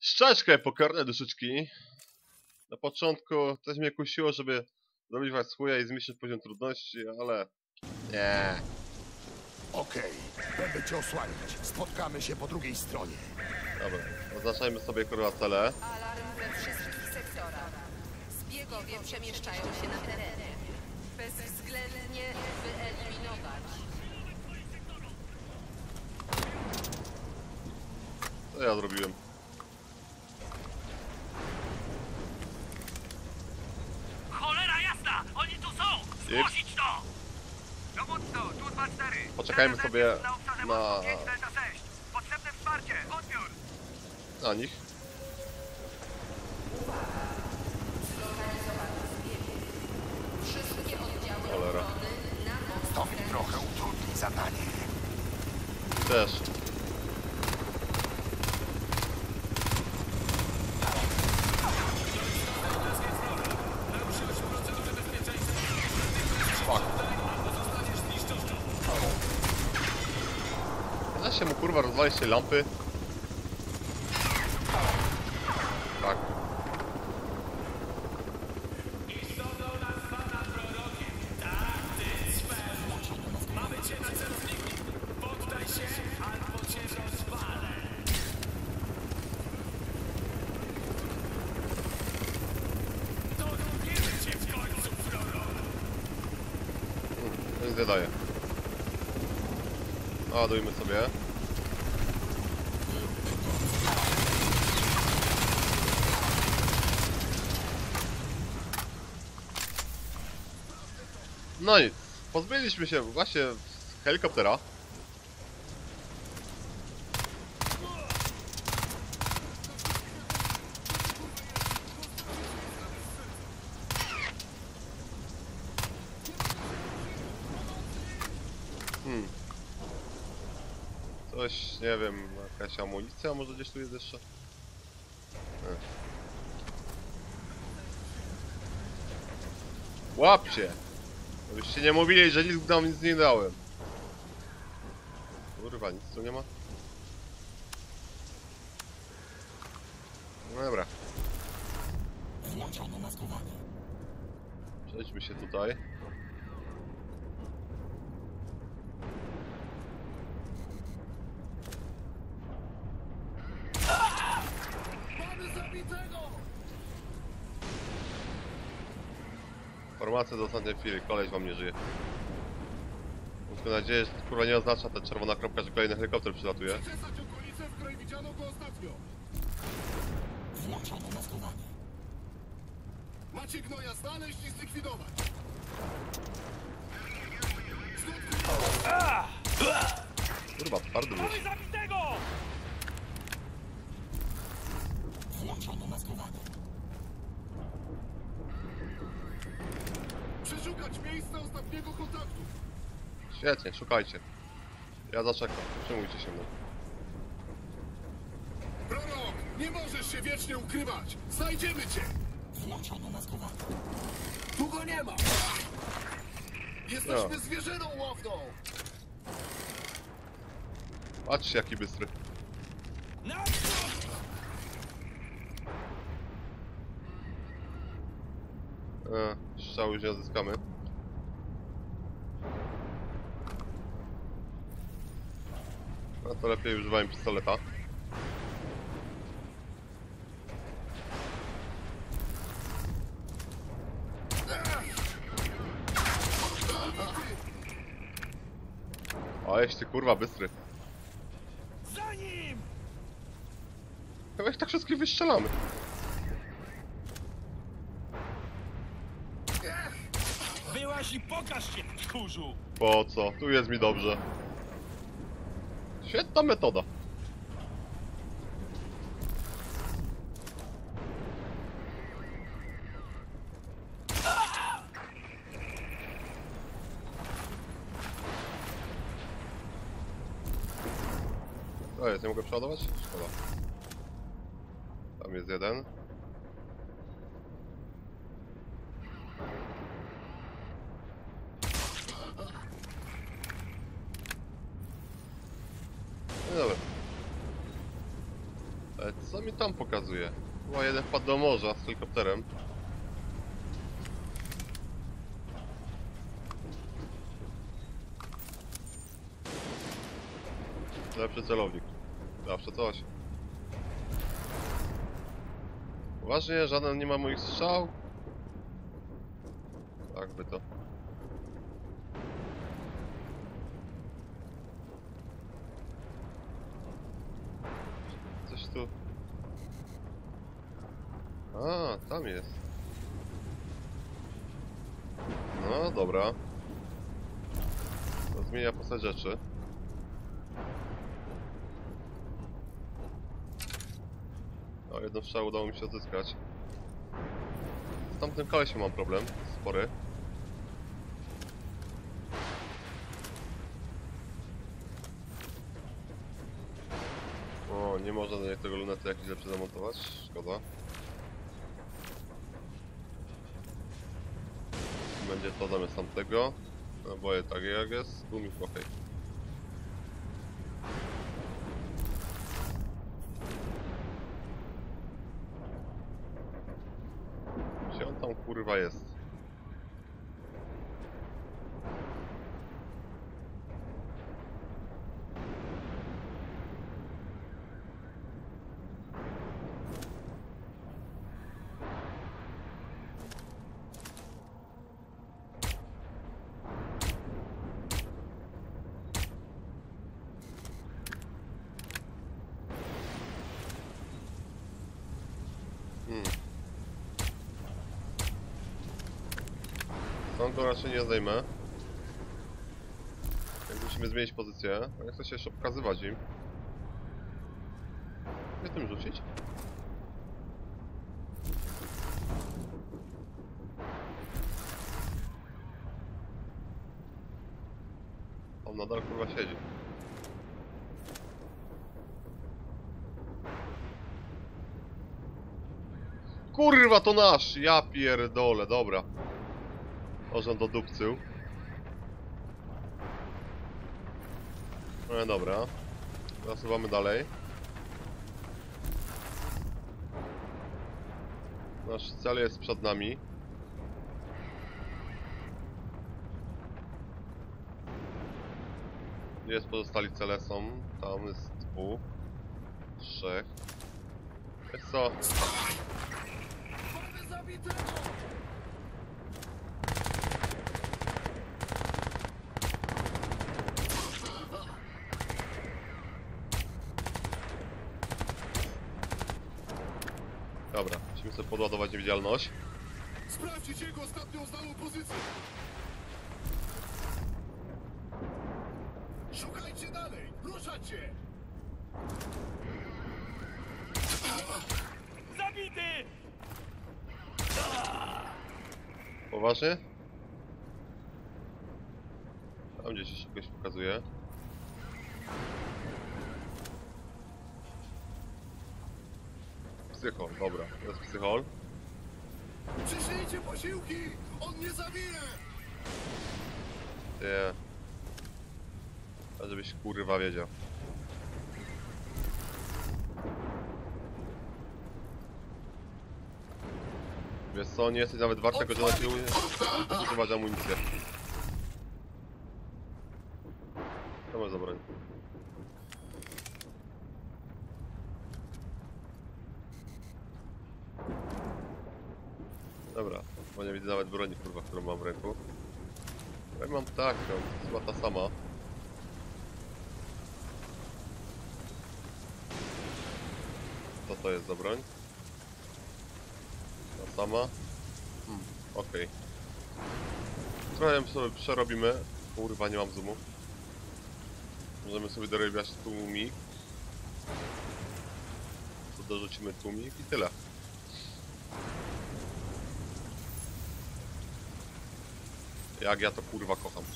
Szczęczkę, pokorne duszyczki. Na początku też mnie kusiło, żeby zrobić was chuja i zmniejszyć poziom trudności, ale... nie. Okej, będę cię osłaniać. Spotkamy się po drugiej stronie. Dobra, oznaczajmy sobie kurwa cele. Alarm we wszystkich sektorach. Zbiegowie przemieszczają się na terenie. Bezwzględnie wyeliminować. Co ja zrobiłem? Cholera jasna! Oni tu są! Zgłosić to! Dowódco, tu 2-4. Poczekajmy sobie na... Potrzebne wsparcie! Odbiór! na nich. Wszystkie oddziały Cholera. obrony na most. To mi trochę utrudni zadanie. Też. Fuck. Da się mu kurwa rozwalić tej lampy. Tak. To nic nie daje. Ładujmy sobie. No nic, pozbyliśmy się właśnie z helikoptera. Coś, nie wiem, jakaś amunicja może gdzieś tu jest jeszcze? Nie. Łapcie! Żebyście nie mówili, że nic nam nic nie dałem. Kurwa, nic tu nie ma? No dobra. Włączono maskowanie. Przejdźmy się tutaj. Informacja do ostatniej chwili, koleś wam nie żyje. Mam nadzieję, że to kurwa nie oznacza ta czerwona kropka, że kolejny helikopter przylatuje. Przeczesać okolicę, w której widziano go ostatnio. Włączono maskowanie. Macie gnoja znaleźć i zlikwidować. Kurwa, twardy już. Zabitego! Włączono maskowanie. Przeszukać miejsce ostatniego kontaktu. Świetnie, szukajcie. Ja zaczekam, przejmujcie się mną. Prorok, nie możesz się wiecznie ukrywać. Znajdziemy cię. Włączono maskowanie. Tu go nie ma. Jesteśmy No. zwierzyną łowną. Patrzcie jaki bystry. Strzału już nie odzyskamy. No to lepiej używajmy pistoleta. O, jeśli kurwa bystry. Za nim! Chyba ich tak wszystkich wystrzelamy. Byłaś i pokaż się, tchórzu! Po co? Tu jest mi dobrze. Świetna metoda. To jest, nie mogę przeładować? Szkoda. Tam jest jeden. Ale co mi tam pokazuje? Chyba jeden wpadł do morza z helikopterem. Lepszy celownik. Zawsze coś. Poważnie, żaden nie ma moich strzał? Tak by to. Coś tu... A, tam jest. No, dobra. To zmienia postać rzeczy. O, jedną strzał udało mi się odzyskać. Z tamtym kolesiem mam problem, spory. O, nie można do tego lunety jakiś lepszy zamontować, szkoda. Będzie to zamiast tamtego. No boję tak jak jest, tu mi okej. Gdzie on tam kurwa jest? Stąd go raczej nie zdejmę. Więc musimy zmienić pozycję. A nie chcę się jeszcze pokazywać im. Nie tym rzucić? On nadal kurwa siedzi. Kurwa to nasz! Ja pierdolę, dobra. Orząd dodupcył. No dobra. Zasuwamy dalej. Nasz cel jest przed nami. Gdzie jest pozostali cele są? Tam jest 2, 3. Wiesz co? Mamy zabitego! Dobra, musimy sobie podładować niewidzialność. Sprawdźcie jego ostatnią znaną pozycję! Szukajcie dalej! Ruszać się! Zabity! Poważnie? Tam gdzieś się kogoś pokazuje. Psychol, dobra, to jest psychol. Przyszlijcie posiłki! On nie zabije! Nie. A żebyś kurwa wiedział. Wiesz co, nie jesteś nawet wart tego, że na siłę używać amunicję. To masz za broń. Dobra, bo nie widzę nawet broni kurwa, którą mam w ręku. Ja mam taką, chyba ta sama. Co to jest za broń? Ta sama? Okej. Trochę ją sobie przerobimy. Kurwa, nie mam zoomu. Możemy sobie dorabiać tłumik. To dorzucimy tłumik i tyle. Jak ja to kurwa kocham.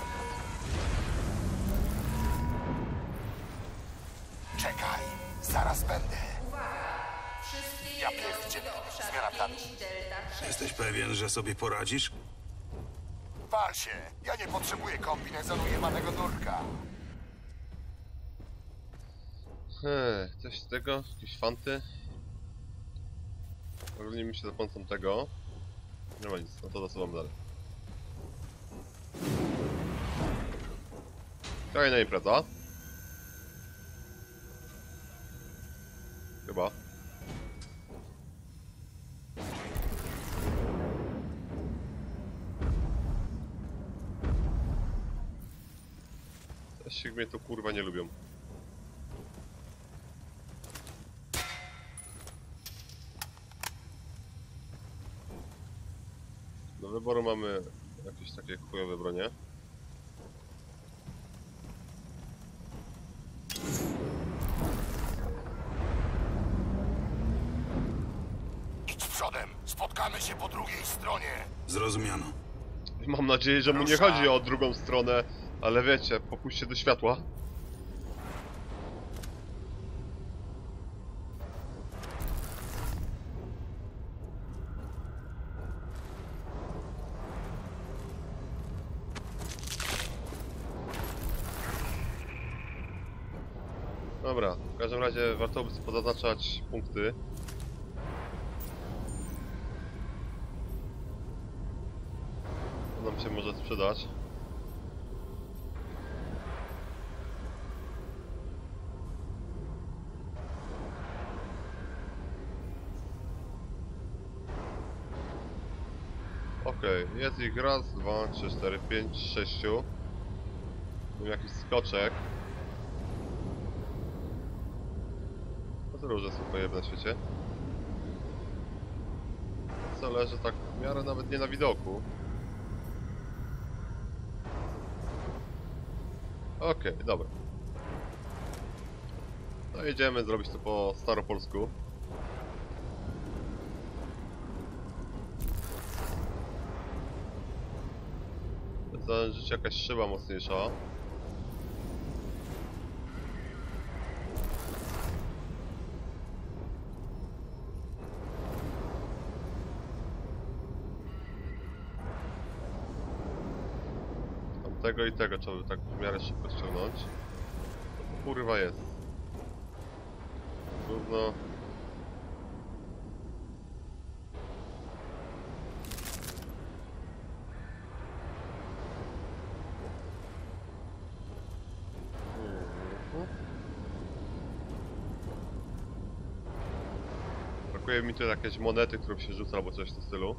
Czekaj, zaraz będę. Wszystkie Ja jednostki pierdzielę. do obszaru Zmiana planu. 5 Delta 6. Jesteś pewien, że sobie poradzisz? Wal się, ja nie potrzebuję kombinezonu jebanego nurka. Coś z tego? Jakieś fanty? Ogólnie mi się za pomocą tego. Nie ma nic, no to zasuwam dalej. Kolejna impreza. Chyba. Coś mnie tu kurwa nie lubią. Do wyboru mamy jakieś takie chujowe bronie. Idź przodem. Spotkamy się po drugiej stronie. Zrozumiano. Mam nadzieję, że mu nie Rusza. chodzi o drugą stronę, ale wiecie, popuśćcie do światła. Dobra, w każdym razie warto by sobie pozaznaczać punkty. To nam się może sprzedać. Okej, jest ich raz, 2, 3, 4, 5, 6. Mam jakiś skoczek. To róże są pojemne na świecie. Co leży tak w miarę nawet nie na widoku. Okej, dobra. No idziemy zrobić to po staropolsku. Zależy jakaś szyba mocniejsza. Tego i tego trzeba by tak w miarę szybko ściągnąć. Co to kurwa jest? Gówno. Brakuje mi tu jakieś monety, którą się rzuca albo coś w tym stylu.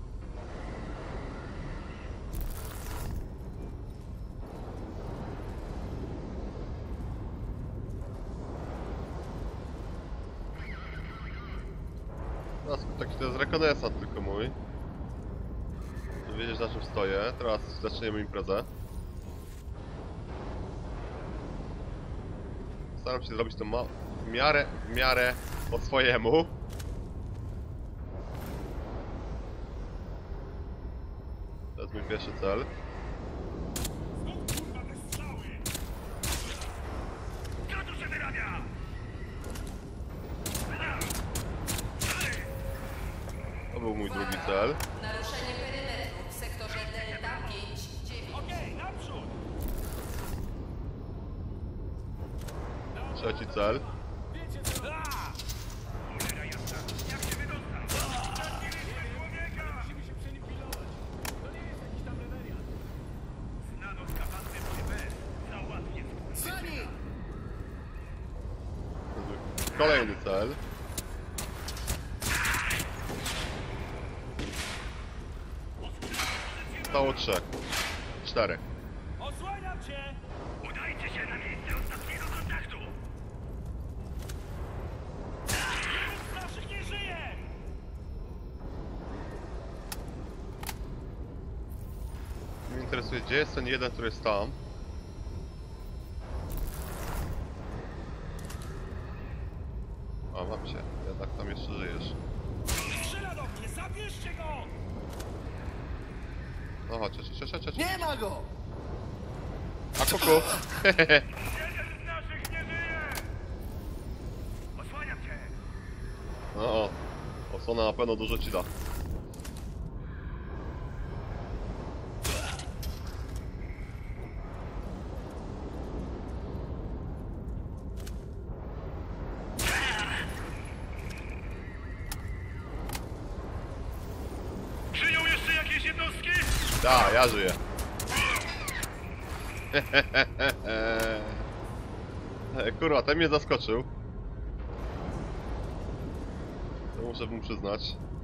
Taki to jest rekonesans tylko mój. Żeby wiedzieć na czym stoję. Teraz zaczniemy imprezę. Staram się zrobić to w miarę po swojemu. To jest mój pierwszy cel. Co tu się wyrabia? To był mój drugi cel. Naruszenie perymetru w sektorze Delta 5-9. Okej, naprzód! Trzeci cel. Cholera jasna, jak się wydostał? Nie wiecie człowieka! Musimy się przy nim pilować. To nie jest jakiś tam rebeliant. Z nanoskafandrem się bez. Załatwię. Za nim! Kolejny cel. Zostało 3. 4. Osłaniam cię! Udajcie się na miejsce ostatniego kontaktu! Nikt z naszych nie żyje! Mnie interesuje, gdzie jest ten jeden, który jest tam. A, mam cię. Jednak tam jeszcze żyjesz. Strzela do mnie! Zabierzcie go! No chodź. Nie ma go! A kuku! Jeden z naszych nie żyje! Osłaniam cię! No o. Osłona na pewno dużo ci da. Da, ja żyję. Kurwa, ten mnie zaskoczył. To muszę mu przyznać.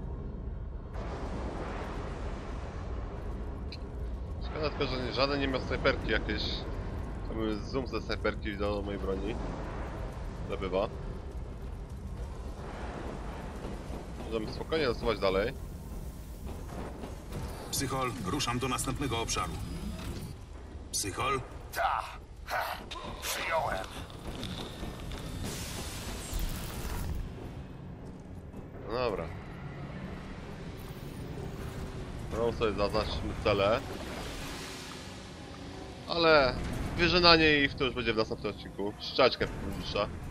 Szkoda tylko, że żaden nie miał snajperki jakieś. Chciałbym zoom ze snajperki do mojej broni. To bywa. Możemy spokojnie zasuwać dalej. Psychol, ruszam do następnego obszaru. Psychol? Ta. Przyjąłem. No dobra. No sobie zaznaczmy cele. Ale wyżynanie ich to już będzie w następnym odcinku. Szczaczkę dłuższa.